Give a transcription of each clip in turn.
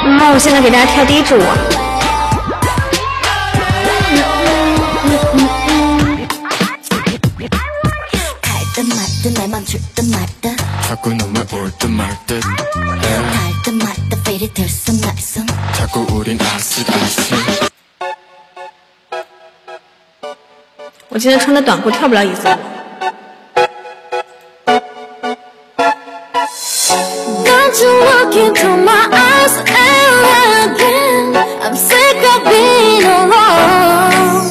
那我现在给大家跳第一支舞。我今天穿的短裤跳不了椅子舞。 Look into my eyes and again I'm sick of being alone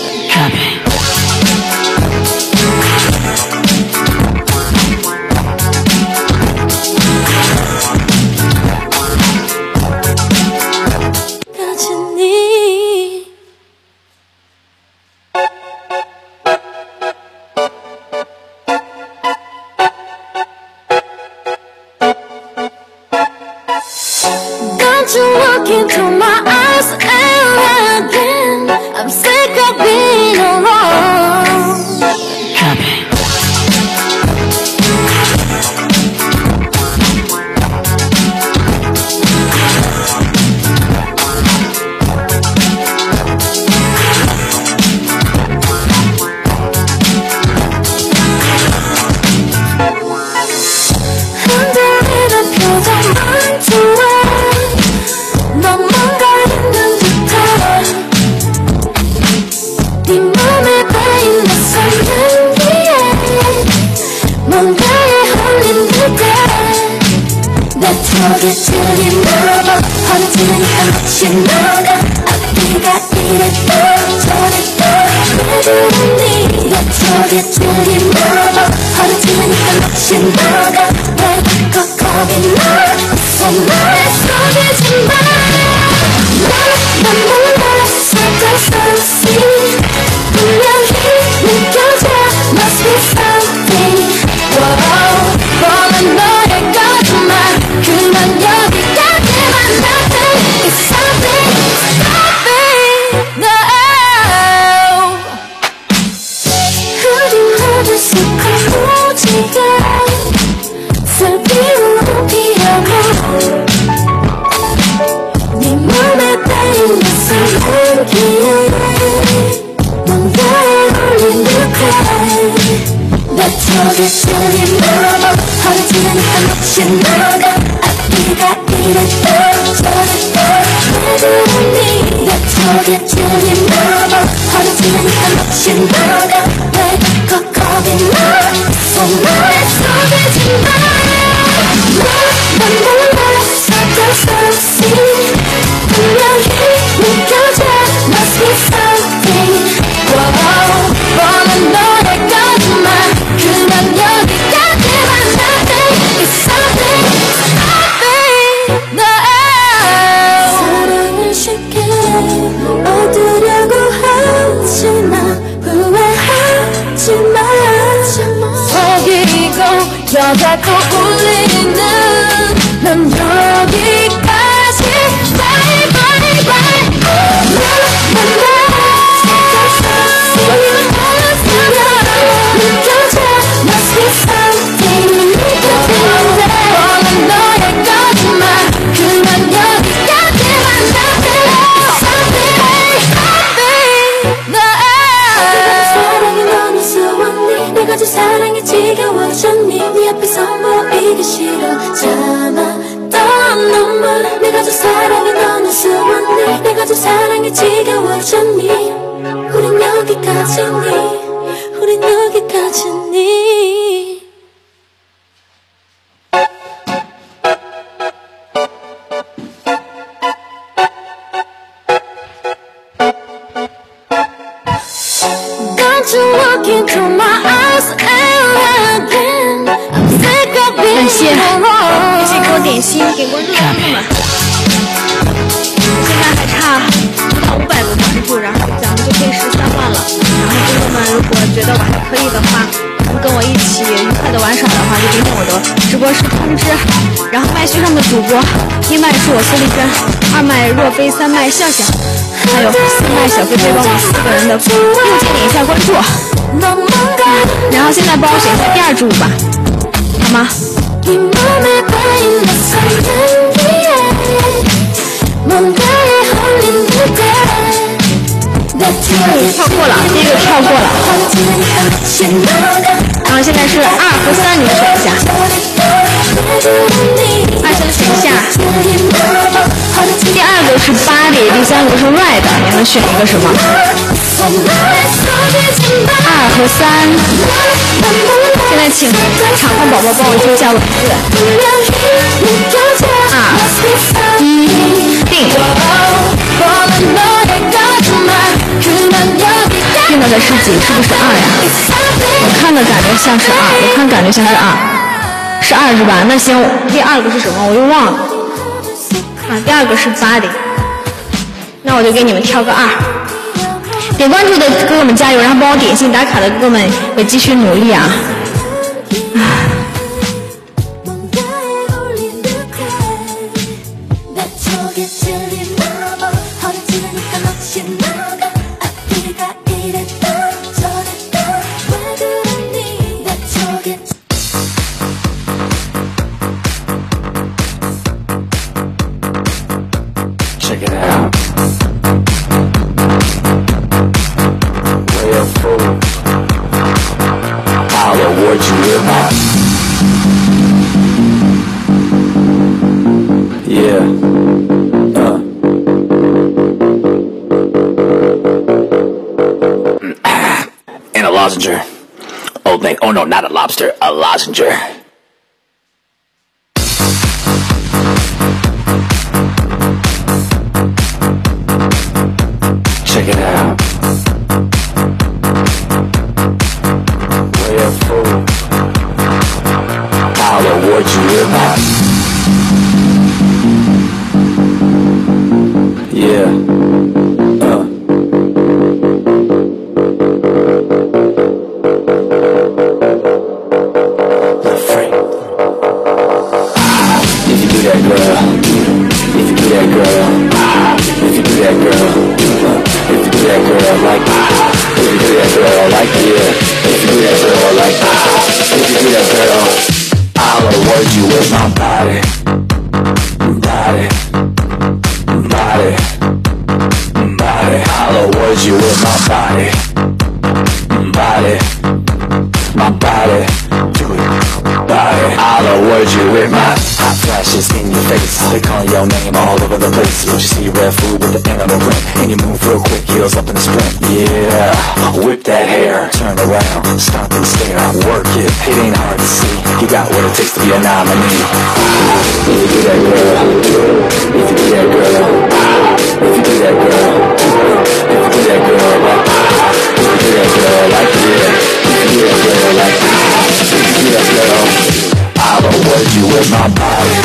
Don't you look into my eyes and again I'm sick of being alone 흔들리는 표정만 좋아 넌 뭔가 있는 듯해 네 맘에 베인 낯선 향기에 뭔가에 홀린 듯해 내 턱에 들이밀어봐 허리지르니까 마치 너가 앞뒤가 이랬던 저랬던 왜 그러니 내 턱에 들이밀어봐 허리지르니까 마치 너가 왜 자꾸 겁이 나 손에 속이지 마 난 몰라 살짝 saucy 분명히 느껴져 must be something Whoa 뻔한 너의 거짓말 그만 여기까지만 nothing It's something no 흐린 하늘 속한 무지개 슬피운 피아노 네 맘에 베인 낯선 향기에 뭔가에 홀린 듯해 내 턱에 들이밀어봐 허리지르니까 마치 너가 앞뒤가 이랬던 저랬던 왜 그러니 내 턱에 들이밀어봐 허리지르니까 마치 너가 왜 자꾸 겁이 나 손에 속이지 마 난 몰라 살짝 saucy 분명히 느껴져 must be something Whoa 뻔한 너의 거짓말 그만 여기까지만 nothing It's something no 사랑을 쉽게 얻으려고 하지마 후회하지마 속이고 여자고 울리는 난 여기까지 bye bye bye 느껴져 must be something 뻔한 너의 거짓말 그만 여기까지만 nothing something no 사랑이 너는 수없니 내가 준 사랑이 지겨워졌니 네 앞에서 보이기 싫어 참았던 눈물 내가 준 사랑이 너는 수없니 내가 준 사랑이 지겨워졌니 우린 여기까지니 우린 여기까지니 Don't you look into my eyes and again I'm sick of being alone 谢谢给我点心给关注的朋友们，现在还差不到500个关注，然后咱们就可以13万了。然后朋友们如果觉得我还可以的话，跟我一起愉快的玩耍的话，就点点我的直播室通知。然后麦序上的主播，一麦是我孙丽娟，2麦若飞，3麦笑笑，还有4麦小飞飞，帮我们4个人的右键点一下关注。然后现在帮我选一下第2支舞吧，好吗？ 네 맘에 베인 낯선 향기에 跳过了，第一个跳过了。然后现在是2和3，你们选一下。2先选一下。第2个是 body， 第3个是 ride， 你们选一个什么？2和3。现在请场控宝宝帮我记一下文字。2、1，定。定的是几？是不是2呀？我看的感觉像是2，我看感觉像是2，是2是吧？那行，第2个是什么？我又忘了。第2个是 body， 那我就给你们挑个2。点关注的哥哥们加油，然后帮我点心打卡的哥哥们也继续努力啊！ Oh no, not a lobster, a lozenger. Check it out. Way of food. I'll award you with my. Yeah. They call your name all over the place. Don't you see red food with the animal print? And you move real quick, heels up in the sprint. Yeah, whip that hair, turn around, stop and stare, work it. It ain't hard to see. You got what it takes to be a nominee. If you do that, girl. If you do that, girl. If you do that, girl. If you do that, girl, like. If you do that, girl, like yeah. If you do that, girl, like. If you do that, girl, I'll award you with my body.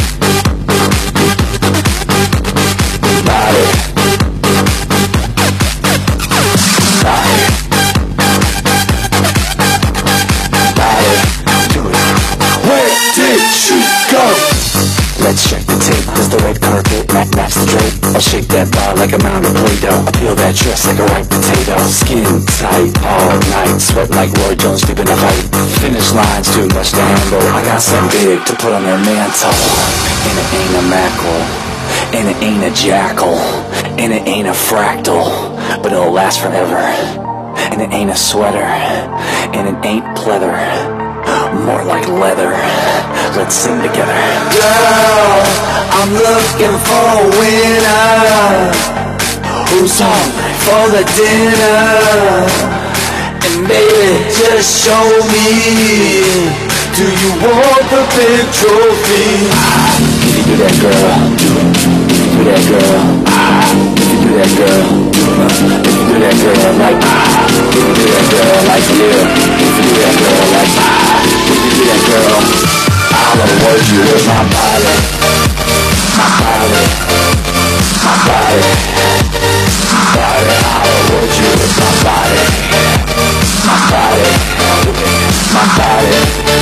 Let's check the tape, does the red carpet match the drape? I'll shake that bar like a mound of Play-Doh. I peel that dress like a ripe potato. Skin tight all night, sweat like Roy Jones deep in the fight. Finish lines too much to handle. I got something big to put on their mantle. And it ain't a mackerel, and it ain't a jackal, and it ain't a fractal, but it'll last forever. And it ain't a sweater, and it ain't pleather, more like leather. Let's sing together. Girl, I'm looking for a winner who's hungry for the dinner. And baby, just show me, do you want the big trophy? If you do that, girl. If you do that, girl. If you do that, girl. If you do that, girl, like. If you do that, girl, like yeah. If you do that, girl, like. If you do that, girl, I'll award you with my body. My body. My body. My body. I'll award you with my body. My body. My body.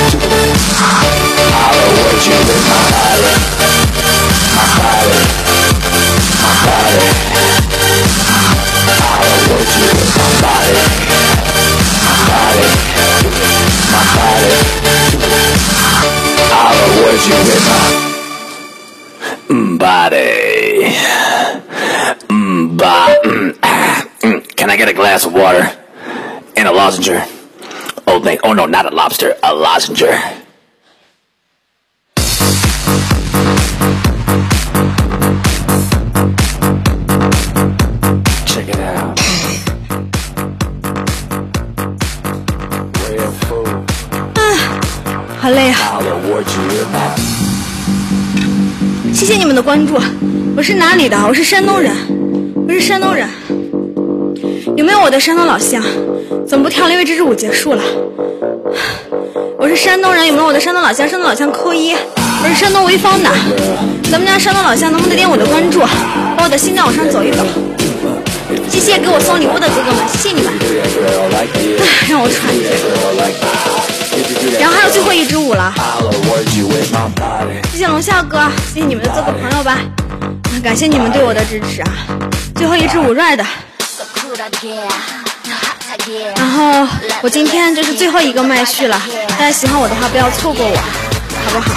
I'll award you with my body. My body. My body. I'll award you with my body. My body. My body. I'll award you with my body. Can I get got a glass of water and a lozenger. Old mate. Oh no, not a lobster, a lozenger. Check it out. Real food. 好累啊！ I'll award you with that. 谢谢你们的关注。我是哪里的？我是山东人。我是山东人。有没有我的山东老乡？怎么不跳了？因为这支舞结束了。我是山东人，有没有我的山东老乡？山东老乡扣一。我是山东潍坊的，咱们家山东老乡能不能点我的关注，把我的心再往上走一走？谢谢给我送礼物的哥哥们，谢谢你们。让我喘一下。然后还有最后一支舞了，谢谢龙啸哥，谢谢你们的做个朋友吧，感谢你们对我的支持啊！最后一支舞 Red， 然后我今天就是最后一个麦序了，大家喜欢我的话不要错过我，好不好？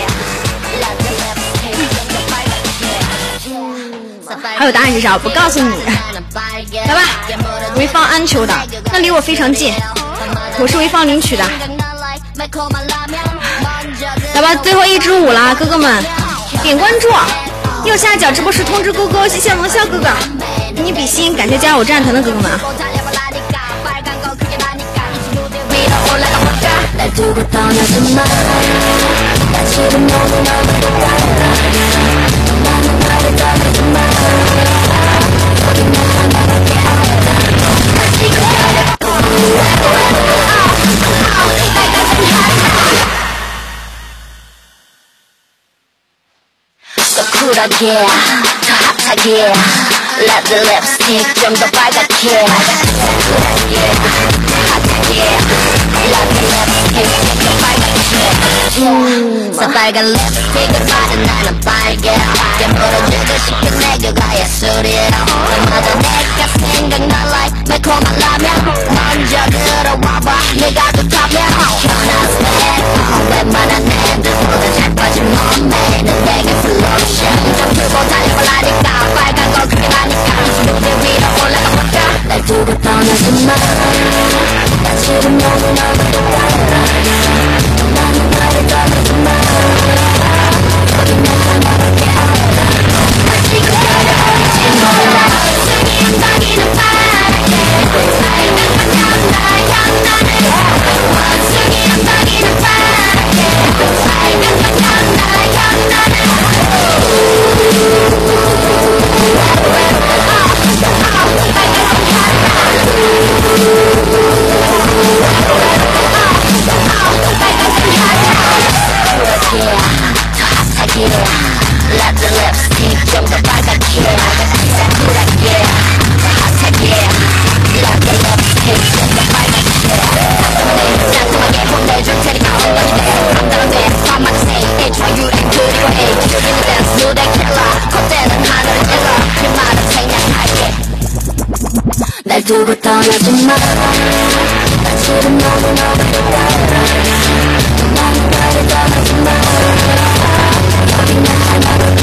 还有答案是啥？我不告诉你。来吧，潍坊安丘的，那离我非常近，我是潍坊领取的。来吧，最后一支舞啦，哥哥们，点关注，右下角直播时通知勾勾，谢谢龙啸哥哥，给你比心，感谢加入我战团的哥哥们啊。 쿨하게 더 핫하게 Let the lipstick 좀 더 빨갛게 쿨하게 핫하게 Let the lipstick 좀 더 빨갛게 새빨간 립스틱을 바른 나는 빨개 밖에 물어주듯이 끝내겨가 예술이야 때마다 내가 생각나 like 매콤한 라면 먼저 들어와봐 내가 더 타면 현아 스펙 웬만한 애들보다 잘 빠진 몸매는 내게 플로션 좀 들고 달려볼라니까 빨간 걸 그게 나니까 무대 위로 올라가볼까 날 두고 떠나지 마 나 지금 너무너무 똑같아 나는 나를 떠나지 마 거기 내가 너밖에 알아 나 지금 가려버리지 몰라 숨이 당기는 바람에 살짝 만난다 향나네 원숭이 당기는 바람에 살짝 만난다 향나네 Let the lipstick 좀 더 빨갛게 새푸랗게 더 핫하게 Let the lipstick 좀 더 빨갛게 상큼하게 혼내줄 테니까 엉덩이 내 돼 밤마다 say H Y U N 그리고 H 우리는 댄스 무대 킬러 콧대는 하늘을 찔러 그 말은 생략할게 날 두고 떠나지 마 나 지금 너무너무 똑같아 나는 나를 떠나지 마 여기 나 하나로